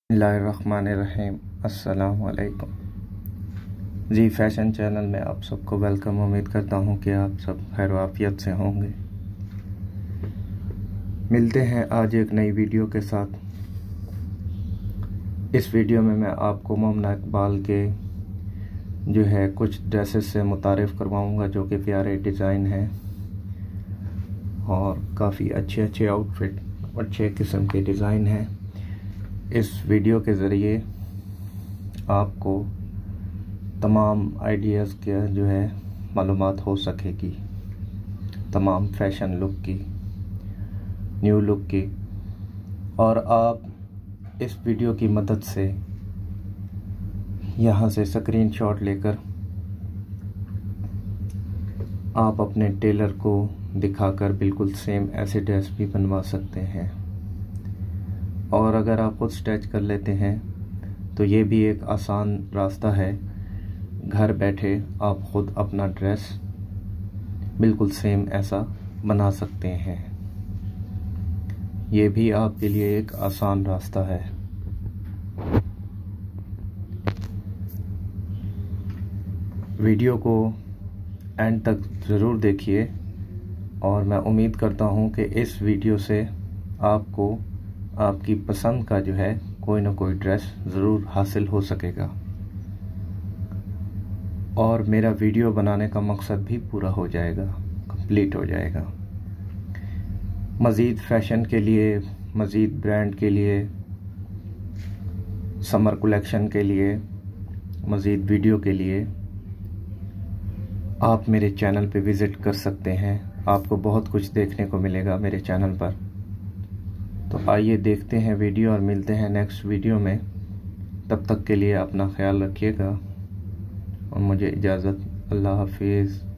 बिस्मिल्लाहिर्रहमानिर्रहीम। अस्सलाम वालेकुम जी। फ़ैशन चैनल में आप सबको वेलकम। उम्मीद करता हूँ कि आप सब खैर वाफियत से होंगे। मिलते हैं आज एक नई वीडियो के साथ। इस वीडियो में मैं आपको मोमना इकबाल के जो है कुछ ड्रेसेस से मुतारिफ़ करवाऊँगा जो कि प्यारे डिज़ाइन हैं और काफ़ी अच्छे अच्छे आउटफिट, अच्छे किस्म के डिज़ाइन हैं। इस वीडियो के ज़रिए आपको तमाम आइडियाज़ के जो है मालूमात हो सकेगी, तमाम फैशन लुक की, न्यू लुक की। और आप इस वीडियो की मदद से यहाँ से स्क्रीनशॉट लेकर आप अपने टेलर को दिखाकर बिल्कुल सेम ऐसे ड्रेस भी बनवा सकते हैं। और अगर आप खुद स्टिच कर लेते हैं तो ये भी एक आसान रास्ता है। घर बैठे आप खुद अपना ड्रेस बिल्कुल सेम ऐसा बना सकते हैं। ये भी आपके लिए एक आसान रास्ता है। वीडियो को एंड तक ज़रूर देखिए और मैं उम्मीद करता हूँ कि इस वीडियो से आपको आपकी पसंद का जो है कोई ना कोई ड्रेस ज़रूर हासिल हो सकेगा और मेरा वीडियो बनाने का मकसद भी पूरा हो जाएगा, कंप्लीट हो जाएगा। मज़ीद फ़ैशन के लिए, मज़ीद ब्रांड के लिए, समर कलेक्शन के लिए, मज़ीद वीडियो के लिए आप मेरे चैनल पे विज़िट कर सकते हैं। आपको बहुत कुछ देखने को मिलेगा मेरे चैनल पर। तो आइए देखते हैं वीडियो और मिलते हैं नेक्स्ट वीडियो में। तब तक के लिए अपना ख्याल रखिएगा और मुझे इजाज़त। अल्लाह हाफिज़।